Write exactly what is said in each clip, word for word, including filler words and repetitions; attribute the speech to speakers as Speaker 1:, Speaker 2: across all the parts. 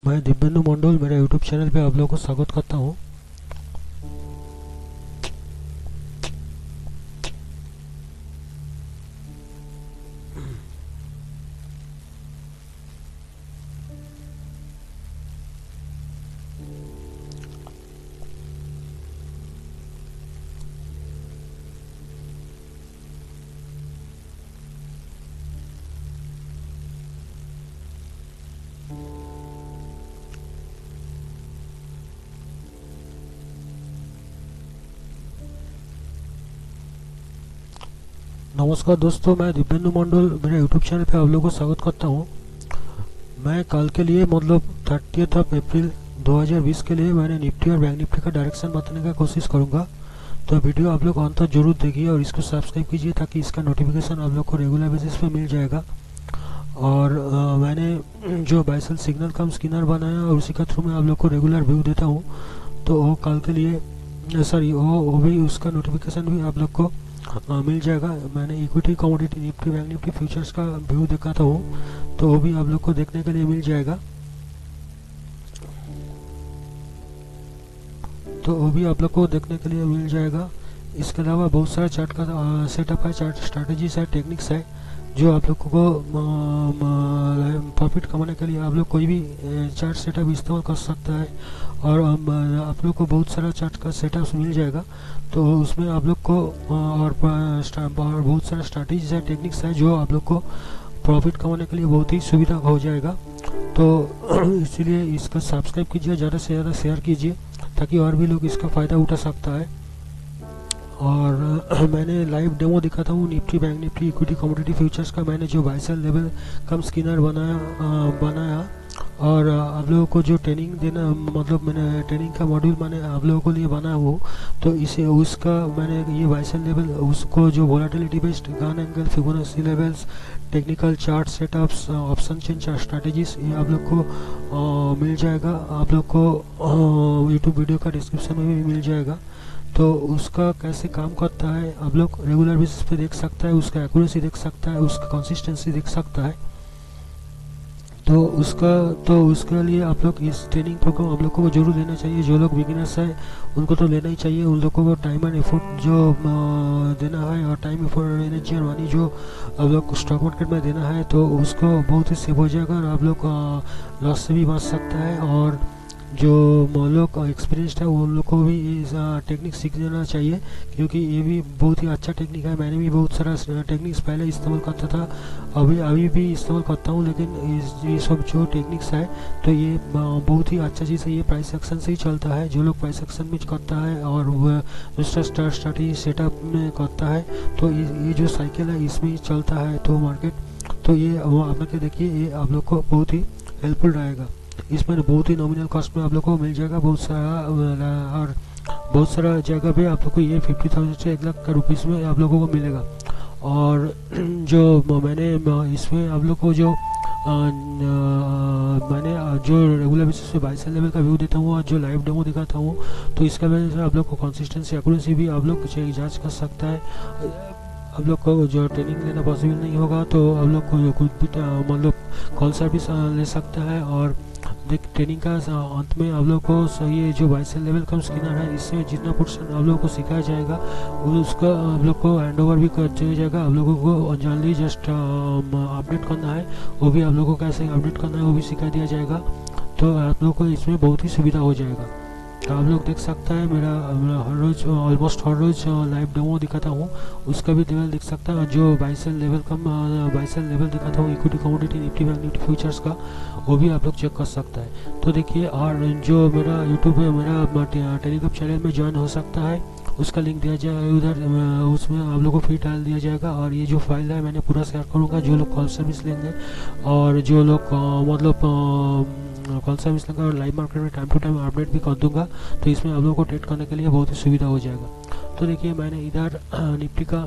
Speaker 1: मैं दिव्येंदु मंडल मेरे YouTube channel पे आप लोगों को स्वागत करता हूँ। नमस्कार दोस्तों, मैं दिव्येंदु मंडल मेरे यूट्यूब चैनल पे आप लोगों को स्वागत करता हूँ। मैं कल के लिए मतलब थर्टियथ ऑफ अप्रैल दो हज़ार बीस के लिए मैंने निफ्टी और बैंक निफ्टी का डायरेक्शन बताने का कोशिश करूँगा। तो वीडियो आप लोग अंत तक जरूर देखिए और इसको सब्सक्राइब कीजिए ताकि इसका नोटिफिकेशन आप लोग को रेगुलर बेसिस पे मिल जाएगा। और आ, मैंने जो बाइसेल सिग्नल कम स्किनर बनाया और उसी का थ्रू मैं आप लोग को रेगुलर व्यू देता हूँ। तो वो कल के लिए सॉरी वो वो भी उसका नोटिफिकेशन भी आप लोग को आ, मिल जाएगा। मैंने equity commodity nifty bank nifty futures का व्यू दिखाता हूँ, तो वो भी आप लोग को देखने के लिए मिल जाएगा। तो वो भी आप लोग को देखने के लिए मिल जाएगा। इसके अलावा बहुत सारा चार्ट का सेटअप है, चार्ट स्ट्रैटेजीज है, टेक्निक्स है जो आप लोग को प्रॉफिट कमाने के लिए आप लोग कोई भी चार्ट सेटअप इस्तेमाल कर सकता है। और आप लोग को बहुत सारा चार्ट का सेटअप मिल जाएगा। तो उसमें आप लोग को और बहुत सारा स्ट्रैटेजीज है, टेक्निक्स है जो आप लोग को प्रॉफिट कमाने के लिए बहुत ही सुविधा हो जाएगा। तो इसीलिए इसका सब्सक्राइब कीजिए, ज़्यादा से ज़्यादा शेयर कीजिए ताकि और भी लोग इसका फ़ायदा उठा सकता है। और मैंने लाइव डेमो दिखाता हूँ nifty bank nifty equity commodity futures का। मैंने जो बाइसेल लेवल कम स्किनर बनाया आ, बनाया और आप लोगों को जो ट्रेनिंग देना मतलब मैंने ट्रेनिंग का मॉड्यूल मैंने आप लोगों को लिए बनाया वो। तो इसे उसका मैंने ये बाइसेल लेवल उसको जो volatility based Gann angle Fibonacci levels technical chart setups option change strategies ये आप लोग को आ, मिल जाएगा। आप लोग को यूट्यूब वीडियो का डिस्क्रिप्शन में भी मिल जाएगा। तो उसका कैसे काम करता है आप लोग रेगुलर बेसिस पे देख सकता है, उसका एक्यूरेसी देख सकता है, उसका कंसिस्टेंसी देख सकता है। तो उसका तो उसके लिए आप लोग इस ट्रेनिंग प्रोग्राम आप लोगों को जरूर लेना चाहिए। जो लोग बिगिनर्स है उनको तो लेना ही चाहिए। उन लोगों को टाइम एंड एफर्ट जो देना है और टाइम एफर्ट एनर्जी और मनी जो आप लोग स्टॉक मार्केट में देना है तो उसको बहुत ही सेव हो जाएगा और आप लोग लॉस से भी बच सकता है। और जो लोग एक्सपीरियंस्ड है उन लोग को भी इस टेक्निक सीख लेना चाहिए क्योंकि ये भी बहुत ही अच्छा टेक्निक है। मैंने भी बहुत सारा टेक्निक्स पहले इस्तेमाल करता था, अभी अभी भी इस्तेमाल करता हूँ, लेकिन इस ये सब जो टेक्निक्स है तो ये बहुत ही अच्छा चीज़ है। ये प्राइस एक्शन से ही चलता है। जो लोग प्राइस एक्शन में करता है और वह दूसरा स्टार स्ट्रैटेजी सेटअप में करता है तो ये जो साइकिल है इसमें ही चलता है तो मार्केट। तो ये आप लोग देखिए ये आप लोग को बहुत ही हेल्पफुल रहेगा। इसमें बहुत ही नॉमिनल कॉस्ट में आप लोग को मिल जाएगा बहुत सारा और बहुत सारा जगह पे आप लोग को ये फिफ्टी थाउजेंड से एक लाख का रुपीज़ में आप लोगों को मिलेगा। और जो मैंने इसमें आप लोग को जो आ, आ, मैंने जो रेगुलर बेसिस पे बाइसेल लेवल का व्यू देता हूँ और जो लाइव डेमो दिखाता हूँ तो इसका वजह से आप लोग को कंसिस्टेंसी एक्यूरेसी भी आप लोग जांच कर सकता है। आप लोग को जो ट्रेनिंग लेना पॉसिबल नहीं होगा तो आप लोग को कुछ भी मतलब कॉल सर्विस ले सकता है। और देख ट्रेनिंग का अंत में आप लोग को ये जो बाइसेल लेवल कम स्किनर है इससे जितना परसेंट आप लोगों को सिखाया जाएगा वो उसका आप लोग को हैंड ओवर भी कर दिया जाएगा। आप लोगों को जनरली जस्ट अपडेट करना है, वो भी आप लोगों को कैसे अपडेट करना है वो भी सिखा दिया जाएगा। तो आप लोग को इसमें बहुत ही सुविधा हो जाएगा। तो आप लोग देख सकता है मेरा, मेरा हर रोज़ ऑलमोस्ट हर रोज़ लाइव डेमो दिखाता हूँ, उसका भी लेवल दिख सकता है। जो बाइसेल लेवल कम बाइसेल लेवल दिखाता हूँ equity commodity nifty bank nifty futures का वो भी आप लोग चेक कर सकता है। तो देखिए और जो मेरा यूट्यूब है मेरा टेलीग्राम चैनल में ज्वाइन हो सकता है, उसका लिंक दिया जाए उधर, उसमें आप लोगों को फ्री डाल दिया जाएगा। और ये जो फाइल है मैंने पूरा शेयर करूँगा। जो लोग कॉल सर्विस लेंगे और जो लोग मतलब कॉल सर्विस लेंगे और लाइव मार्केट में टाइम टू टाइम अपडेट भी कर दूंगा तो इसमें आप लोगों को ट्रेड करने के लिए बहुत ही सुविधा हो जाएगा। तो देखिए मैंने इधर निफ्टी का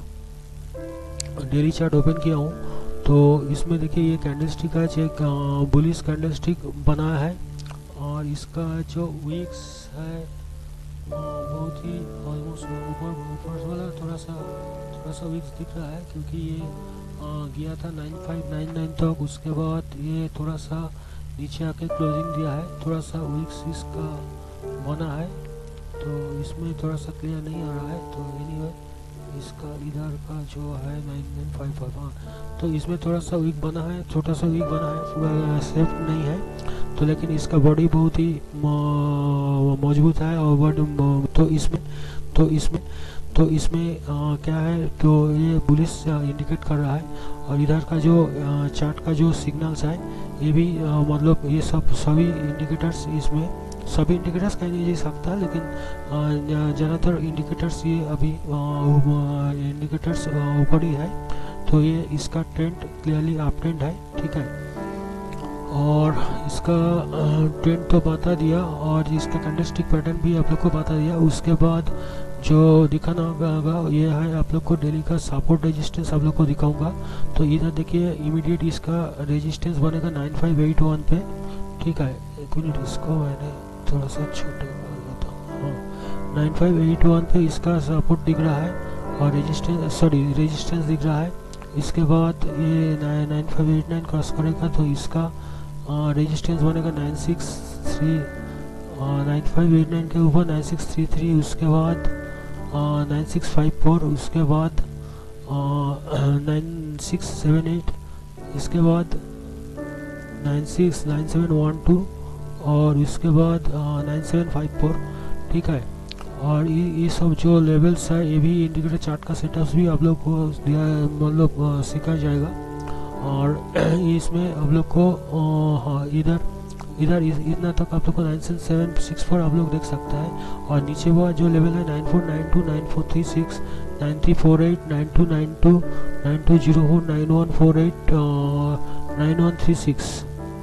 Speaker 1: डेली चार्ट ओपन किया हूँ। तो इसमें देखिए ये कैंडलस्टिक का एक बुलिश कैंडलस्टिक बनाया है और इसका जो वीक्स है बहुत ही ऑलमोस्ट ऊपर ऊपर वाला थोड़ा सा थोड़ा सा वीक्स दिख रहा है क्योंकि ये आ, गया था नाइन फाइव नाइन नाइन तक। उसके बाद ये थोड़ा सा नीचे आके क्लोजिंग दिया है, थोड़ा सा वीक इसका बना है, तो इसमें थोड़ा सा क्लियर नहीं आ रहा है। तो एनीवे इसका इधर का जो है नाइन नाइन फाइव फाइव, हाँ तो इसमें थोड़ा सा वीक बना है, छोटा सा वीक बना है, पूरा सेफ नहीं है। तो लेकिन इसका बॉडी बहुत ही मजबूत है और बॉडी तो इसमें तो इसमें तो इसमें आ, क्या है, तो ये बुलिश इंडिकेट कर रहा है। और इधर का जो चार्ट का जो सिग्नल्स है ये भी आ, मतलब ये सब सभी इंडिकेटर्स, इसमें सभी इंडिकेटर्स कह नहीं जा सकता, लेकिन ज़्यादातर इंडिकेटर्स ये अभी इंडिकेटर्स ऊपर ही है। तो ये इसका ट्रेंड क्लियरली अप ट्रेंड है, ठीक है। और इसका ट्रेंड तो बता दिया और इसका कैंडलस्टिक पैटर्न भी आप लोग को बता दिया। उसके बाद जो दिखाना होगा ये है आप लोग को डेली का सपोर्ट रेजिस्टेंस आप लोग को दिखाऊंगा। तो इधर देखिए इमीडिएट इसका रेजिस्टेंस बनेगा नाइन फाइव एट वन पे, ठीक है। एक मिनट, इसको मैंने थोड़ा सा छोटा कर लेता हूँ। हाँ, नाइन फाइव एट वन पे इसका सपोर्ट दिख रहा है और रेजिस्टेंस सॉरी रेजिस्टेंस दिख रहा है। इसके बाद ये nine five eight nine cross करेगा तो इसका रेजिस्टेंस बनेगा nine six three nine five eight nine के ऊपर नाइन सिक्स थ्री थ्री, उसके बाद नाइन सिक्स फाइव फोर, उसके बाद नाइन सिक्स सेवन एट, इसके बाद nine six nine seven one two और उसके बाद नाइन सेवन फाइव फोर, ठीक है। और ये ये सब जो लेवल्स है ये भी इंडिकेटर चार्ट का सेटअप्स भी आप लोग को मतलब सिखाया जाएगा। और इसमें आप लोग को हाँ इधर इधर इतना तक आप लोग को नाइन सेवन सिक्स फोर आप लोग देख सकता है। और नीचे वो जो लेवल है nine four nine two nine four three six nine three four eight nine two nine two nine two zero four nine one four eight nine one three six,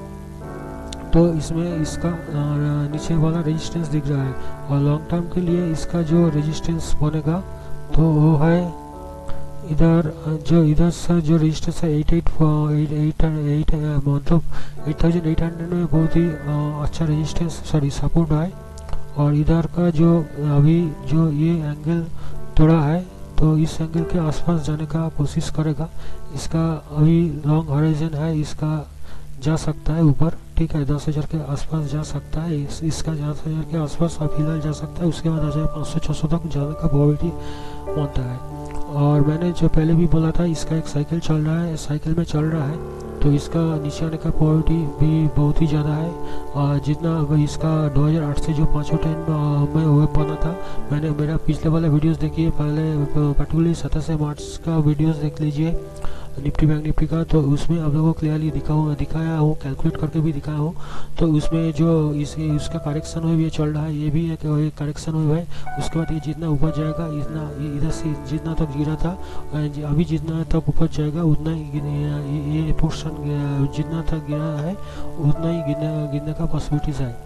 Speaker 1: तो इसमें इसका नीचे वाला रेजिस्टेंस दिख रहा है। और लॉन्ग टर्म के लिए इसका जो रेजिस्टेंस बनेगा तो वो है इधर जो इधर से जो रेजिस्टेंस है एट एट एट एट मतलब एट थाउजेंड एट हंड्रेड में बहुत ही अच्छा रेजिस्टेंस सॉरी सपोर्ट है। और इधर का जो अभी जो ये एंगल तोड़ा है तो इस एंगल के आसपास जाने का कोशिश करेगा। इसका अभी लॉन्ग हॉराइजन है, इसका जा सकता है ऊपर, ठीक है, दस हज़ार के आसपास जा सकता है। इस, इसका दस हज़ार के आसपास अब फिलहाल जा सकता है। उसके बाद दस हज़ार पाँच सौ छः सौ तक जाने का प्रोबेबिलिटी बनता है। और मैंने जो पहले भी बोला था इसका एक साइकिल चल रहा है, साइकिल में चल रहा है तो इसका नीचे आने का प्रोबेबिलिटी भी बहुत ही ज़्यादा है। और जितना अगर इसका दो हज़ार आठ से जो पाँचों टेन में वेब बना था, मैंने मेरा पिछले वाला वीडियोस देखिए, पहले पर्टिकुलरली सत्रह से मार्च का वीडियोस देख लीजिए निफ्टी बैंक निफ्टी का, तो उसमें आप लोगों को क्लियरली दिखाऊँ दिखाया हूँ, कैलकुलेट करके भी दिखाया हूँ। तो उसमें जो इस इसका करेक्शन हुआ ये चल रहा है, ये भी एक करेक्शन हुआ है। उसके बाद ये जितना ऊपर जाएगा इतना इधर से जितना तक गिरा था अभी जितना तक ऊपर जाएगा उतना ही ये पोर्शन जितना तक गिरा है उतना ही गिरने गिरने का पॉसिबिलिटीज है।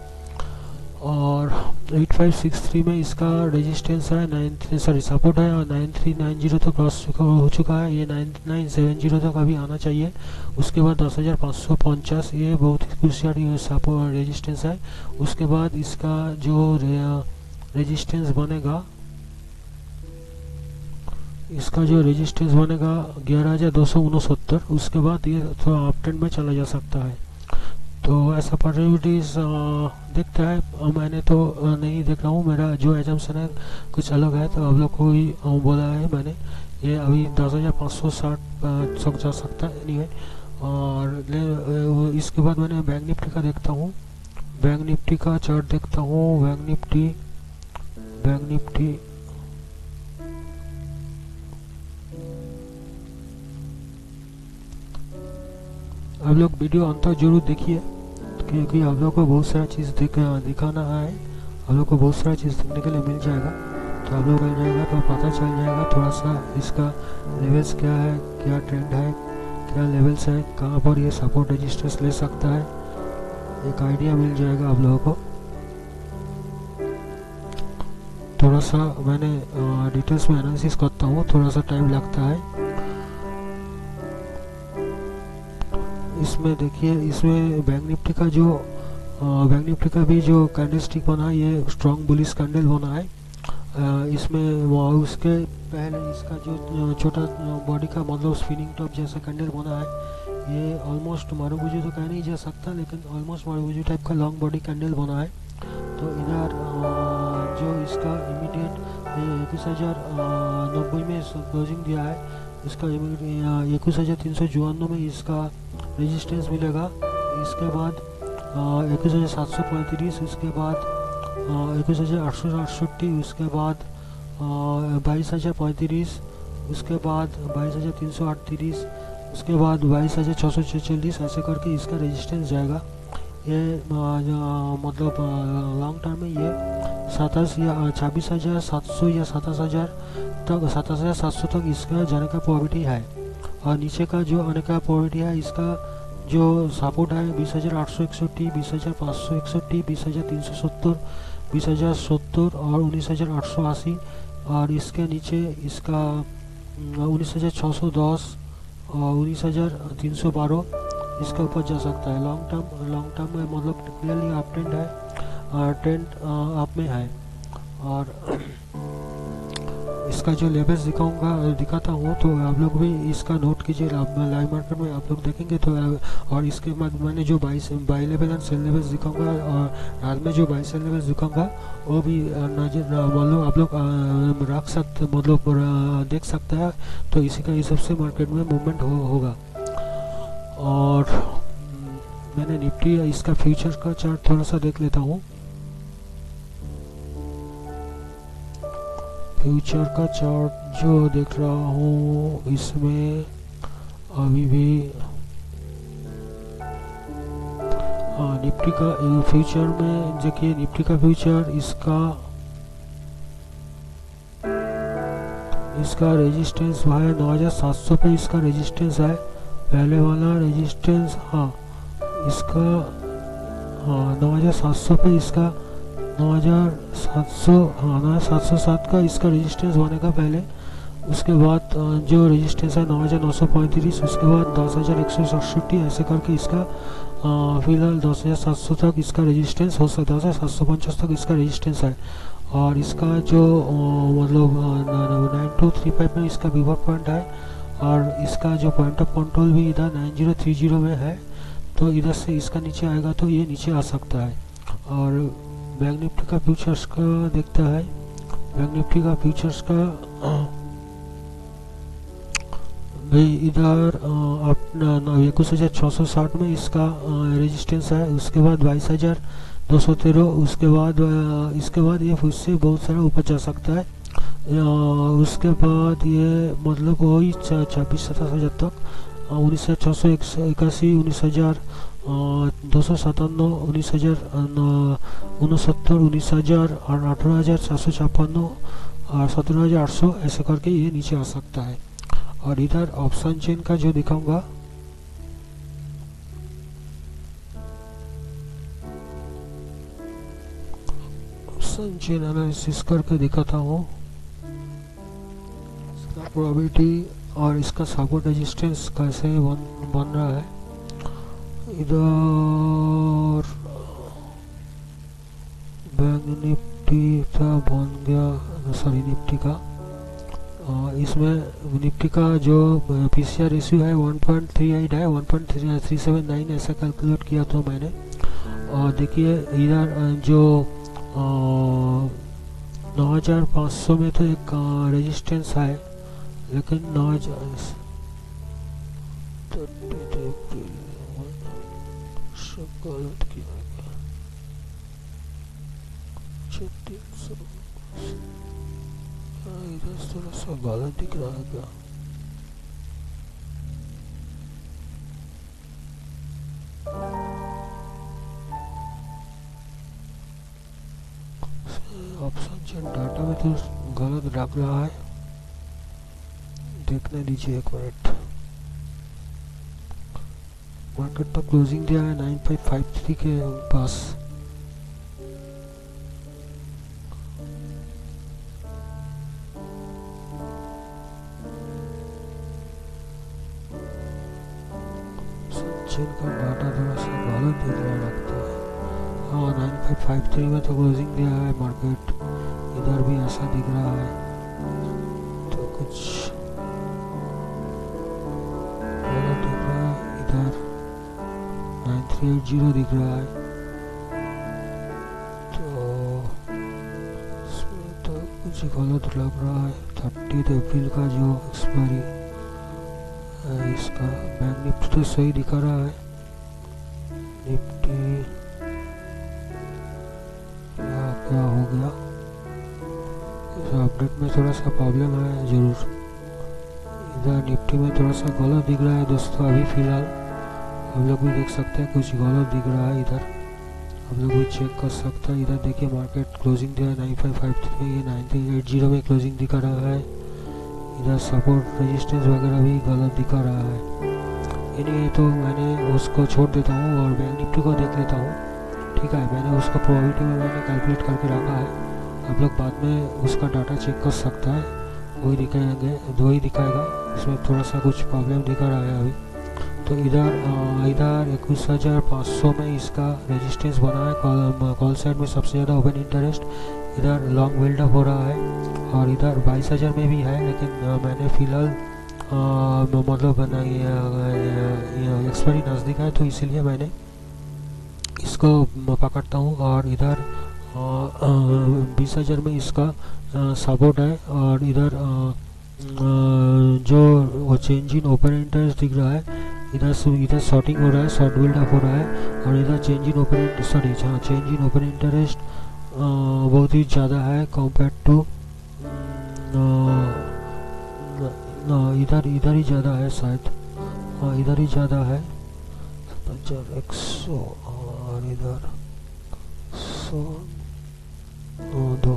Speaker 1: और एट फाइव सिक्स थ्री में इसका रेजिस्टेंस है नाइन सॉरी सपोर्ट है और नाइन थ्री नाइन जीरो तक क्रॉस हो चुका है। ये नाइन नाइन सेवन जीरो तक अभी आना चाहिए। उसके बाद दस हज़ार पाँच सौ पचास ये बहुत ही क्रूशियल सपोर्ट रेजिस्टेंस है। उसके बाद इसका जो रे, रेजिस्टेंस बनेगा इसका जो रेजिस्टेंस बनेगा ग्यारह हज़ार दो सौ उनसत्तर। उसके बाद ये थोड़ा अप ट्रेंड में चला जा सकता है। तो ऐसा पॉसिबिलिटीज देखता है, मैंने तो नहीं देख रहा हूँ, मेरा जो एजम्पशन है कुछ अलग है, तो आप लोग को ही बोला है मैंने। ये अभी दस हज़ार पाँच सौ साठ तक जा सकता है नहीं है। और इसके बाद मैंने बैंक निफ्टी का देखता हूँ, बैंक निफ्टी का चार्ट देखता हूँ। बैंक निफ्टी बैंक निफ्टी आप लोग वीडियो अंत तक जरूर देखिए क्योंकि आप लोग को बहुत सारा चीज़ दिख, दिखाना है। आप लोग को बहुत सारा चीज़ देखने के लिए मिल जाएगा, तो आप लोग मिल जाएगा तो पता चल जाएगा थोड़ा सा इसका लेवल्स क्या है, क्या ट्रेंड है, क्या लेवल्स है, कहाँ पर ये सपोर्ट रेजिस्टेंस ले सकता है, एक आइडिया मिल जाएगा आप लोगों को। थोड़ा सा मैंने डिटेल्स में एनालिसिस करता हूँ, थोड़ा सा टाइम लगता है इसमें। देखिए इसमें बैंक निफ्टी का जो बैंक निफ्टी का भी जो कैंडलस्टिक बना है ये स्ट्रॉन्ग बुलिश कैंडल बना है। आ, इसमें उसके पहले इसका जो छोटा बॉडी का मतलब स्पिनिंग टॉप जैसा कैंडल बना है ये ऑलमोस्ट मारुबुजू तो कह नहीं जा सकता, लेकिन ऑलमोस्ट मारुबुजू टाइप का लॉन्ग बॉडी कैंडल बना है। तो इधर जो इसका इमीडिएट इक्कीस हज़ार नब्बे में क्लोजिंग दिया है, इसका इक्कीस हज़ार तीन सौ चौवानवे में इसका रेजिस्टेंस मिलेगा। इसके बाद इक्कीस हज़ार सात सौ पैंतीस, उसके बाद इक्कीस हज़ार आठ सौ अड़सठी, उसके बाद बाईस हज़ार पैंतीस, उसके बाद बाईस हज़ार तीन सौ अड़तीस, उसके बाद बाईस हज़ार छः सौ छः ऐसे करके इसका रेजिस्टेंस जाएगा। ये मतलब लॉन्ग टर्म में ये सताईस या छब्बीस हज़ार सात सौ या सताईस हज़ार तक सताईस हज़ार सात सौ तक इसका जाने का प्रोबेबिलिटी है। और नीचे का जो आने का प्रोबेबिलिटी है, इसका जो सपोर्ट है बीस हज़ार आठ सौ इकसठी, बीस हज़ार पाँच सौ इकसठी, बीस हज़ार तीन सौ सत्तर, बीस हज़ार सत्तर और उन्नीस हज़ार आठ सौ अस्सी। और इसके नीचे इसका उन्नीस हज़ार छः सौ दस और उन्नीस हज़ार तीन सौ बारह इसके ऊपर जा सकता है। लॉन्ग टर्म लॉन्ग टर्म में मतलब क्लियरली अप ट्रेंड है, ट्रेंड अप में है। और इसका जो लेवल्स दिखाऊंगा दिखाता हूँ तो आप लोग भी इसका नोट कीजिए। लाइव मार्केट में आप लोग देखेंगे तो, और इसके बाद मैंने जो buy buy level and sell levels दिखाऊंगा और रात में जो बाई सेल लेवल्स दिखाऊंगा वो भी नजर मतलब आप लोग रख सकते मतलब देख सकते हैं। तो इसी का हिसाब से मार्केट में मूवमेंट हो, होगा। और मैंने निफ्टी इसका फ्यूचर का चार्ट थोड़ा सा देख लेता हूँ। फ्यूचर का चार्ट जो देख रहा हूँ, इसमें अभी भी हाँ निफ्टी का फ्यूचर में देखिए, निफ्टी का फ्यूचर इसका इसका रेजिस्टेंस वहाँ है नौ हज़ार सात सौ पे इसका रेजिस्टेंस है। पहले वाला रेजिस्टेंस हाँ इसका हाँ नौ हज़ार सात सौ पे इसका नौ हज़ार सात सौ हाँ नौ हज़ार सात सौ सात का इसका रेजिस्टेंस होने का पहले। उसके बाद जो रेजिस्टेंस है नौ हज़ार नौ सौ पैंतीस, उसके बाद दस हज़ार एक सौ सड़सठ ऐसे करके इसका फिलहाल दस हज़ार सात सौ तक इसका रेजिस्टेंस हो सकता है, दस हज़ार सात सौ पचास तक इसका रेजिस्टेंस है। और इसका जो मतलब नाइन टू थ्री फाइव में इसका विवर पॉइंट है। और इसका जो पॉइंट ऑफ कंट्रोल भी इधर नाइन ज़ीरो थ्री ज़ीरो में है। तो इधर से इसका नीचे आएगा तो ये नीचे आ सकता है। और बैंक निफ्टी का फ्यूचर्स का देखता है। बैंक निफ्टी का फ्यूचर्स का भाई इधर अपना इक्कीस हज़ार छः सौ साठ में इसका रेजिस्टेंस है। उसके बाद बाईस हज़ार दो सौ तेरह, उसके बाद इसके बाद ये फिर से बहुत सारा ऊपर जा सकता है। उसके बाद ये मतलब वही छब्बीस सत्ताईस हज़ार तक, उन्नीस हज़ार छः सौ इक्यासी, उन्नीस हज़ार दो सौ सतानवे, उन्नीस हज़ार उनसत्तर, उन्नीस हज़ार और अठारह हज़ार सात सौ छप्पन और सत्रह हज़ार आठ सौ ऐसे करके ये नीचे आ सकता है। और इधर ऑप्शन चेन का जो दिखाऊंगा, ऑप्शन चेन एनालिसिस करके दिखाता हूँ। इसका प्रोबेबिलिटी और इसका सपोर्ट रेजिस्टेंस कैसे बन बन रहा है। इधर बैंक निफ्टी का बन गया, सॉरी निफ्टी का आ, इसमें निफ्टी का जो पीसीआर रेशियो है वन पॉइंट थ्री एट है, one point three seven nine ऐसा कैलकुलेट किया था मैंने। और देखिए इधर जो नौ हज़ार पाँच सौ में तो एक रेजिस्टेंस है, लेकिन नौ हज़ार गलत किया गया, इधर थोड़ा सा गलत दिख रहा है क्या। ऑप्शन चेन डाटा में तो गलत रख रहा है, देखने दीजिए एक मिनट। मार्केट तो क्लोजिंग दिया है नाइन फाइव फाइव थ्री के पास। चेन का डाटा थोड़ा सा गलत दिख रहा लगता है। हाँ नाइन फाइव फाइव थ्री में तो क्लोजिंग दिया है मार्केट, इधर भी ऐसा दिख रहा है। तो कुछ गलत दिख रहा है इधर। थ्री एट जीरो दिख रहा है, तो इसमें तो कुछ गलत लग रहा है। थर्टीथ अप्रैल का जो एक्सपायरी है इसका। बैंक निफ्टी तो सही दिखा रहा है। निफ्टी क्या क्या हो गया, इस अपडेट में थोड़ा सा प्रॉब्लम है जरूर। इधर निफ्टी में थोड़ा सा गलत दिख रहा है दोस्तों। अभी फिलहाल आप लोग भी देख सकते हैं कुछ गलत दिख रहा है। इधर आप लोग भी चेक कर सकते हैं। इधर देखिए मार्केट क्लोजिंग दिया है नाइन फाइव फाइव थ्री, ये नाइन थ्री एट जीरो में क्लोजिंग दिखा रहा है। इधर सपोर्ट रेजिस्टेंस वगैरह भी गलत दिखा रहा है। यानी तो मैंने उसको छोड़ देता हूँ और बैंक निफ्टी को देख लेता हूँ। ठीक है, मैंने उसका प्रोबेबिलिटी में मैंने कैलकुलेट करके रखा है। आप लोग बाद में उसका डाटा चेक कर सकता है, वही दिखाएंगे, वही दिखाएगा। इसमें थोड़ा सा कुछ प्रॉब्लम दिखा रहा है अभी। तो इधर इधर इक्कीस हज़ार पाँच सौ में इसका रेजिस्टेंस बना है। कॉल कॉल साइड में सबसे ज़्यादा ओपन इंटरेस्ट। इधर लॉन्ग बिल्डअप हो रहा है और इधर बाईस हज़ार में भी है, लेकिन आ, मैंने फ़िलहाल मतलब एक्सपायरी नज़दीक है तो इसीलिए मैंने इसको पकड़ता हूँ। और इधर बीस हज़ार में इसका सपोर्ट है और इधर आ, जो चेंज इन ओपन इंटरेस्ट दिख रहा है। इधर इधर शॉर्टिंग हो रहा है, शॉर्ट बिल्डअप हो रहा है और इधर चेंज इन ओपन सॉरी हाँ चेंज इन ओपन इंटरेस्ट बहुत ही ज़्यादा है कंपेयर टू इधर इधर ही ज़्यादा है शायद। हाँ इधर ही ज़्यादा है पचहत्तर एक सौ और इधर सौ दो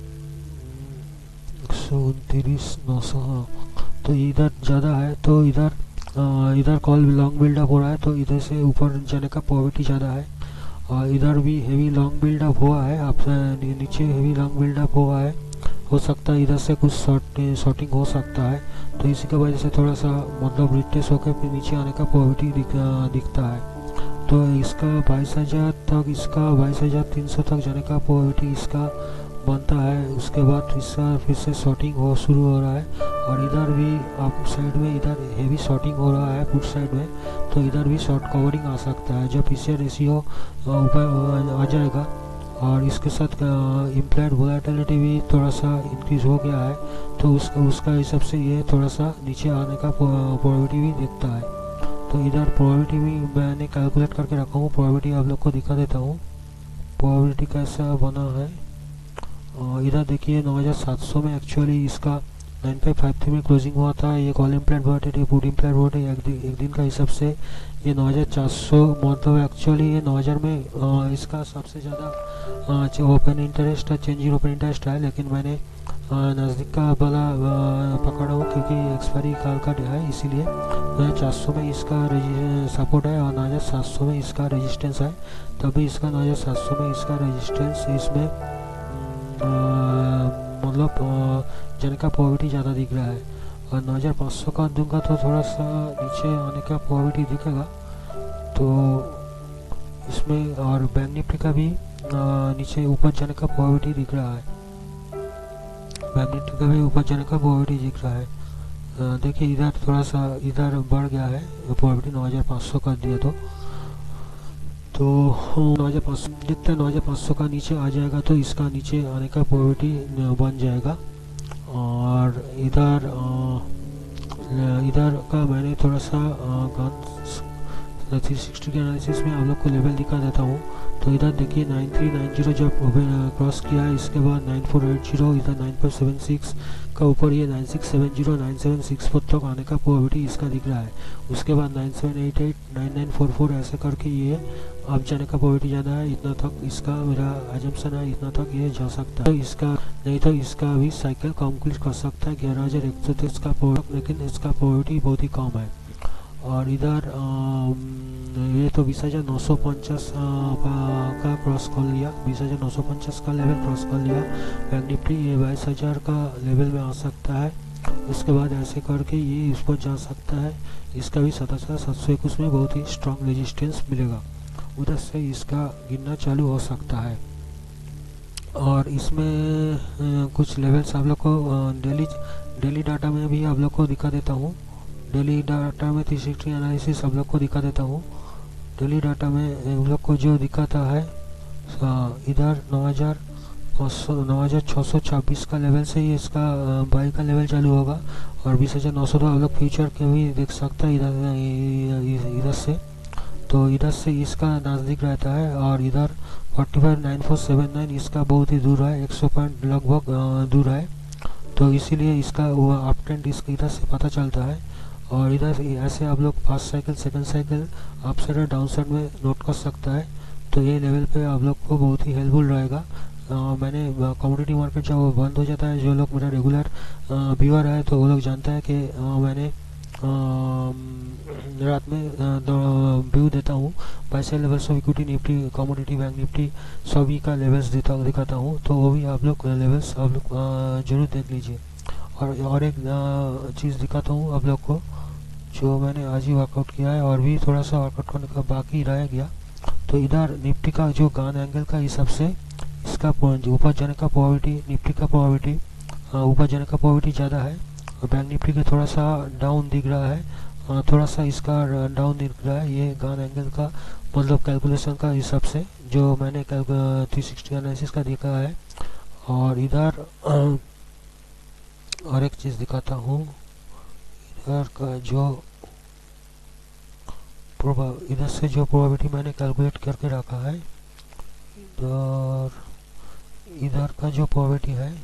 Speaker 1: एक सौ उनतीस नौ सौ। हाँ तो इधर ज़्यादा है, तो इधर इधर कॉल लॉन्ग बिल्डअप हो रहा है तो इधर से ऊपर जाने का प्रोबेबिलिटी ज़्यादा है। और इधर भी हेवी लॉन्ग बिल्डअप हुआ है, आप नीचे हेवी लॉन्ग बिल्डअप हुआ है। हो सकता है इधर से कुछ शॉर्ट शॉर्टिंग हो सकता है, तो इसी की वजह से थोड़ा सा मतलब रिट्रेस होकर फिर नीचे आने का प्रोबेबिलिटी दिख, दिखता है। तो इसका बाईस हज़ार तक इसका बाईस हज़ार तीन सौ तक जाने का प्रोबेबिलिटी इसका बनता है। उसके बाद इसका फिर से शॉर्टिंग हो शुरू हो रहा है और इधर भी आप साइड में इधर हेवी शॉर्टिंग हो रहा है पुट साइड में, तो इधर भी शॉर्ट कवरिंग आ सकता है। जब पीसीआर रेशियो ऊपर आ जाएगा और इसके साथ इम्प्लाइड वोलेटिलिटी भी थोड़ा सा इंक्रीज हो गया है, तो उसका उसका हिसाब से ये थोड़ा सा नीचे आने का प्रोबेबिलिटी भी देखता है। तो इधर प्रोबेबिलिटी भी मैंने कैलकुलेट करके रखा हूँ। प्रोबेबिलिटी आप लोग को दिखा देता हूँ प्रोबेबिलिटी कैसा बना है। इधर देखिए नौ हज़ार सात सौ में एक्चुअली इसका नाइन फाइव फाइव थ्री में क्लोजिंग हुआ था। ये call implied volatility put implied volatility एक, एक दिन का हिसाब से ये नौ हज़ार चार सौ मतलब एक्चुअली ये नौ हज़ार में आ, इसका सबसे ज़्यादा open interest change in open interest है, लेकिन मैंने नज़दीक का वाला पकड़ा हूँ क्योंकि एक्सपायरी काल का है, इसीलिए नौ हज़ार चार सौ में इसका सपोर्ट है और नौ हज़ार सात सौ में इसका रेजिस्टेंस है। तभी इसका नौ हज़ार सात सौ में इसका रेजिस्टेंस इसमें मतलब जाने का प्रोबेबिलिटी ज़्यादा दिख रहा है। और नौ हज़ार पाँच सौ का दूंगा तो थोड़ा सा नीचे आने का प्रोबेबिलिटी दिखेगा। तो इसमें और बैंक निफ्टी का भी नीचे ऊपर जाने का प्रोबेबिलिटी दिख रहा है। बैंक निफ्टी का भी ऊपर जाने का प्रोबेबिलिटी दिख रहा है। देखिए इधर थोड़ा सा इधर बढ़ गया है प्रोबेबिलिटी नौ हज़ार पाँच सौ कर दिया तो तो नौ हज़ार पाँच सौ जितना नौ हज़ार पाँच सौ का नीचे आ जाएगा तो इसका नीचे आने का प्रोबेबिलिटी बन जाएगा। और इधर इधर का मैंने थोड़ा सा थ्री सिक्सटी के एनालिसिस में आप लोग को लेवल दिखा देता हूँ। तो इधर देखिए नाइन थ्री नाइन जीरो जब क्रॉस किया है, इसके बाद नाइन फोर एट जीरो, इधर नाइन फाइव सेवन सिक्स का ऊपर ये nine six seven zero nine seven six four तक आने का प्रोबेबिलिटी इसका दिख रहा है। उसके बाद nine seven eight eight nine nine four four ऐसे करके ये अब जाने का प्रोबेबिलिटी ज़्यादा है। इतना तक इसका मेरा एजम्पशन है, इतना तक ये जा सकता है। तो इसका नहीं तो इसका भी साइकिल कंप्लीट कर सकता है ग्यारह हज़ार एक सौ तीस का प्रोडक्ट, लेकिन इसका प्रोबेबिलिटी बहुत ही कम है। और इधर ये तो बीस हज़ार नौ सौ पचास का क्रॉस कर लिया, बीस हज़ार नौ सौ पचास का लेवल क्रॉस कर लिया। बैंक निफ्टी ये बाईस हज़ार का लेवल में आ सकता है। उसके बाद ऐसे करके ये इस पर जा सकता है। इसका भी सतासी हज़ार सात सौ इक्कीस में बहुत ही स्ट्रॉन्ग रेजिस्टेंस मिलेगा, उधर से इसका गिरना चालू हो सकता है। और इसमें कुछ लेवल्स आप लोग को डेली डेली डाटा में भी आप लोग को दिखा देता हूँ। डेली डाटा में थ्री सिक्सटी एनालिसिस आप लोग को दिखा देता हूँ। डेली डाटा में हम लोग को जो दिखाता है इधर नौ हज़ार नौ हज़ार छः सौ छब्बीस का लेवल से ही इसका बाई का लेवल चालू होगा और बीस हज़ार नौ सौ तो आप लोग फ्यूचर के भी देख सकते हैं इधर इधर से। तो इधर से इसका नज़दीक रहता है और इधर forty five nine four seven nine इसका बहुत ही दूर है, एक सौ पॉइंट लगभग दूर है। तो इसीलिए इसका वो अप ट्रेंड इसका इधर से पता चलता है। और इधर ऐसे आप लोग first cycle second cycle up side और डाउन साइड में नोट कर सकता है। तो ये लेवल पे आप लोग को बहुत ही हेल्पफुल रहेगा। आ, मैंने कमोडिटी मार्केट जब बंद हो जाता है, जो लोग मेरा रेगुलर व्यूअर है तो वो लोग जानता है कि आ, मैंने आ, रात में व्यू देता हूँ buy sell levels of equity nifty commodity bank nifty सभी का लेवल्स देता दिखाता हूँ। तो वो भी आप लोग लेवल्स आप लोग जरूर देख लीजिए। और और एक चीज़ दिखाता हूँ आप लोग को जो मैंने आज ही वर्कआउट किया है और भी थोड़ा सा वर्कआउट करने का बाकी रह गया। तो इधर निफ्टी का जो गान एंगल का हिसाब से इसका ऊपर जाने का प्रोबेबिलिटी निफ्टी का प्रोबेबिलिटी ऊपर जाने का प्रोबेबिलिटी ज़्यादा है और बैंक निफ्टी का थोड़ा सा डाउन दिख रहा है, थोड़ा सा इसका डाउन दिख रहा है। ये गान एंगल का मतलब कैलकुलेशन का हिसाब से जो मैंने थ्री सिक्सटी एनालिसिस का देखा है। और इधर और एक चीज़ दिखाता हूँ, इधर का जो इधर से जो प्रोबेबिलिटी मैंने कैलकुलेट करके रखा है, इधर इधर का जो प्रोबेबिलिटी है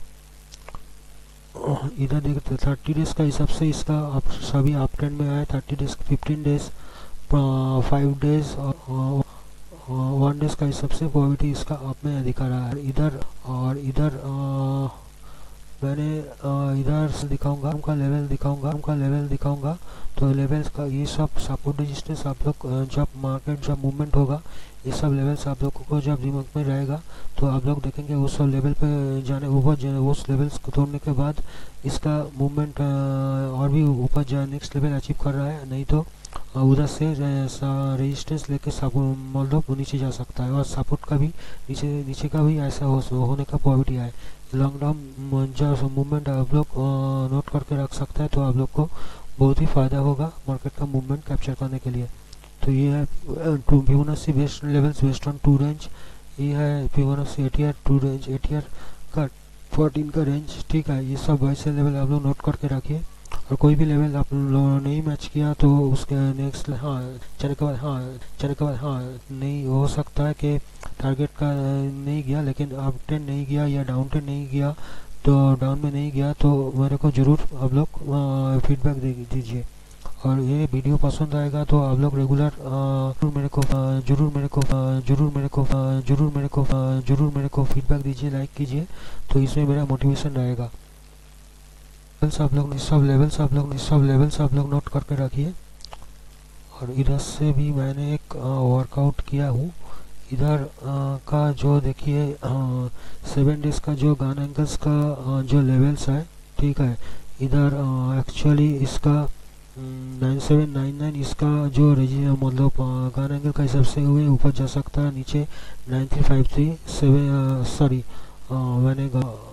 Speaker 1: इधर देखते थर्टी डेज का हिसाब से इसका आप सभी अप ट्रेंड में आए। Thirty days fifteen days five days और वन डेज का हिसाब से प्रोबेबिलिटी इसका अप में दिखा रहा है। इधर और इधर आ, मैंने इधर से दिखाऊंगा उनका लेवल दिखाऊंगा उनका लेवल दिखाऊंगा तो लेवल्स का ये सब सपोर्ट रेजिस्टेंस आप लोग जब मार्केट जब मूवमेंट होगा ये सब लेवल्स आप लोगों को जब दिमाग में रहेगा तो आप लोग देखेंगे उस सब लेवल पे जाने ऊपर उस लेवल्स को तोड़ने के बाद इसका मूवमेंट और भी ऊपर जा नेक्स्ट लेवल अचीव कर रहा है। नहीं तो उधर से रेजिस्टेंस लेके मतलब नीचे जा सकता है और सपोर्ट का भी नीचे नीचे का भी ऐसा हो, होने का प्रोबेबिलिटी है। लॉन्ग टर्म जो मूवमेंट आप लोग नोट करके रख सकते हैं तो आप लोग को बहुत ही फ़ायदा होगा मार्केट का मूवमेंट कैप्चर करने के लिए। तो ये है Fibonacci based levels based on true range, ये है Fibonacci ATR true range ATR का फोर्टीन का रेंज, ठीक है। ये सब वैसे लेवल आप लोग नोट करके रखिए और कोई भी लेवल आप लोग नहीं मैच किया तो उसके नेक्स्ट हाँ चलने के बाद हाँ चलने के बाद हाँ नहीं हो सकता है कि टारगेट का नहीं गया लेकिन अप ट्रेंड नहीं गया या डाउन ट्रेंड नहीं गया तो डाउन में नहीं गया तो मेरे को ज़रूर आप लोग फीडबैक दे दीजिए। और ये वीडियो पसंद आएगा तो आप लोग रेगुलर जरूर मेरे को जरूर मेरे को जरूर मेरे को जरूर मेरे को जरूर मेरे को फीडबैक दीजिए, लाइक कीजिए तो इसमें मेरा मोटिवेशन रहेगा। आप लोग सब लेवल्स आप लोग सब लेवल्स आप लोग नोट करके रखिए। और इधर से भी मैंने एक वर्कआउट किया हूँ। इधर आ, का जो देखिए सेवन डेज का जो गान एंगल्स का आ, जो लेवल्स है, ठीक है। इधर एक्चुअली इसका नाइन सेवन नाइन नाइन इसका जो मतलब गान एंगल का हिसाब से हुए ऊपर जा सकता है, नीचे nine three five three seven sorry मैंने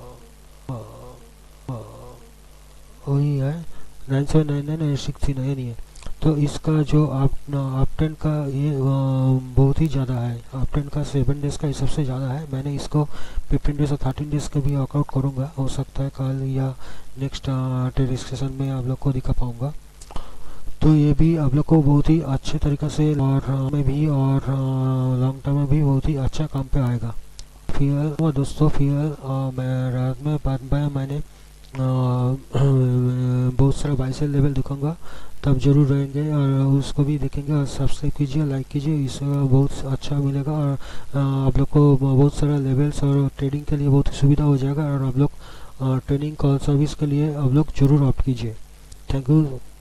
Speaker 1: वही है nine seven nine nine eight six three nine है। तो इसका जो आप अप ट्रेंड का ये बहुत ही ज़्यादा है, अप ट्रेंड का सेवन डेज का हिसाब से ज़्यादा है। मैंने इसको फिफ्टीन डेज और थर्टीन डेज के भी वर्कआउट करूँगा, हो सकता है कल या नेक्स्ट ट्रेडिंग सेशन में आप लोग को दिखा पाऊँगा। तो ये भी आप लोग को बहुत ही अच्छे तरीक़े से और में भी और लॉन्ग टर्म में भी बहुत ही अच्छा काम पे आएगा। फ्यूल और दोस्तों फ्यूल मैं रात में बाद में मैंने बहुत सारा बाय सेल लेवल दिखाऊंगा, तब जरूर रहेंगे और उसको भी देखेंगे और सब्सक्राइब कीजिए, लाइक कीजिए, इससे बहुत अच्छा मिलेगा और आप लोग को बहुत सारा लेवल्स और ट्रेडिंग के लिए बहुत ही सुविधा हो जाएगा और आप लोग ट्रेडिंग कॉल सर्विस के लिए आप लोग जरूर ऑप्ट कीजिए। Thank you.